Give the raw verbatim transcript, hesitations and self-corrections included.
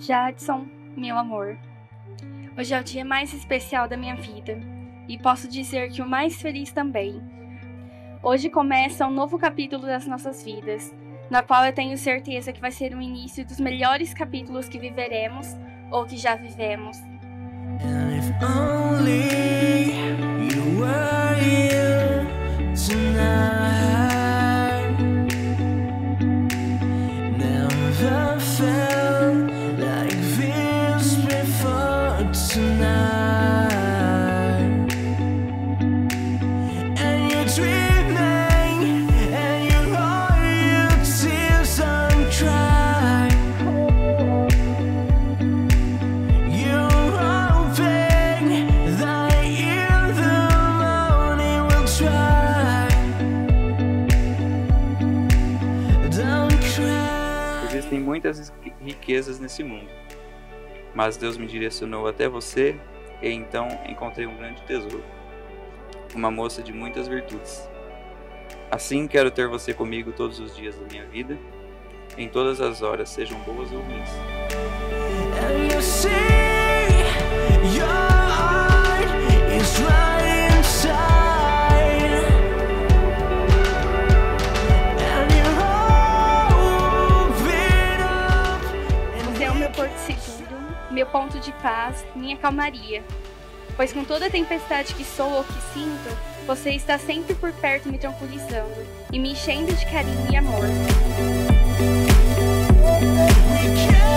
Jadson, meu amor, hoje é o dia mais especial da minha vida e posso dizer que o mais feliz também. Hoje começa um novo capítulo das nossas vidas, na qual eu tenho certeza que vai ser o início dos melhores capítulos que viveremos ou que já vivemos. And if only you were here tonight, never felt like this before tonight. And you're dreaming, and you all your tears undry. You're hoping that in the morning we'll try. Don't cry. Existem muitas riquezas nesse mundo, mas Deus me direcionou até você e então encontrei um grande tesouro, uma moça de muitas virtudes. Assim quero ter você comigo todos os dias da minha vida, em todas as horas, sejam boas ou ruins. And you see your heart is right inside, and you're open up. Você é o meu porto seguro, meu ponto de paz, minha calmaria. Pois com toda a tempestade que sou ou que sinto, você está sempre por perto me tranquilizando e me enchendo de carinho e amor. We can't